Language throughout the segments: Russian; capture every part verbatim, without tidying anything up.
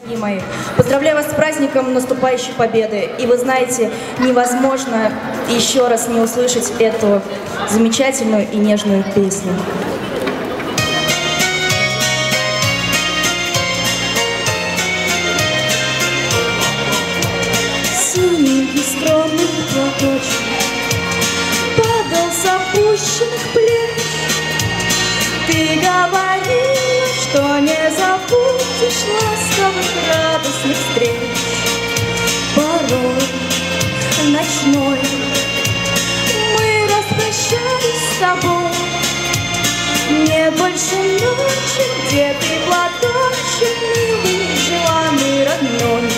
Мои. Поздравляю вас с праздником наступающей победы. И вы знаете, невозможно еще раз не услышать эту замечательную и нежную песню. Синий скромный платочек падал с опущенных плеч. Ты говорила, что не забудешь ласковых радостных встреч. Порой ночной мы распрощались с тобой. Нет больше ночи, где ты, платочек милый, желанный, родной.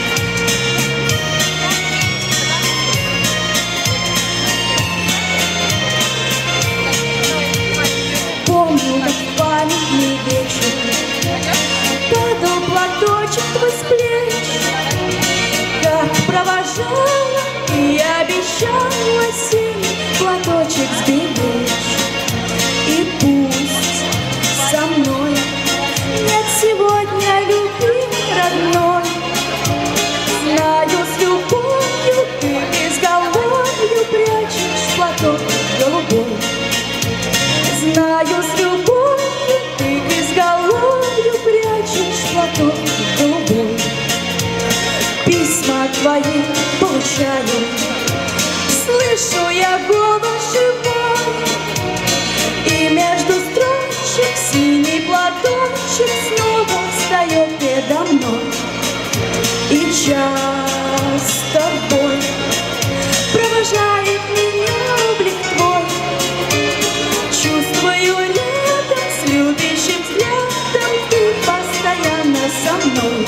Помню, как в памятный вечер падал платочек твой с плеч, как провожала и обещала синий платочек сберечь. И пусть со мной нет сегодня любимый родной, знаю, с любовью ты изголовью прячешь платок голубой. Знаю, с любовью ты к изголовью прячешь платок голубой. Письма твои получаю, слышу я голос живой, и между строчек синий платочек снова встает передо мной. И часто бой провожает меня облик твой. Чувствую рядом с любящим взглядом ты постоянно со мной.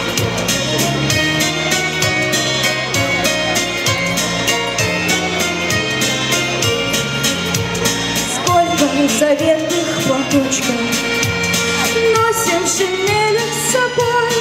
Сколько заветных платочков носим в шинелях с собой.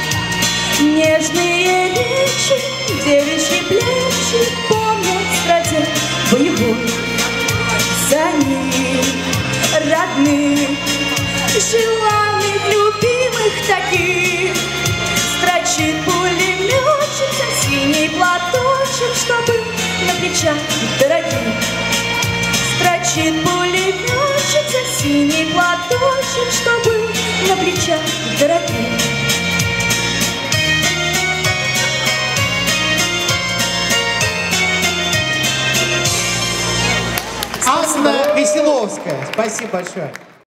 Нежные речи, девичьи плечи помнят стратег боевой. За ним родных, желанных, любимых таких строчит пулеметчица синий платочек, чтобы на плечах дорогих. Строчит пулеметчица синий платочек, чтобы на плечах дорогих. Анна Веселовская. Спасибо большое.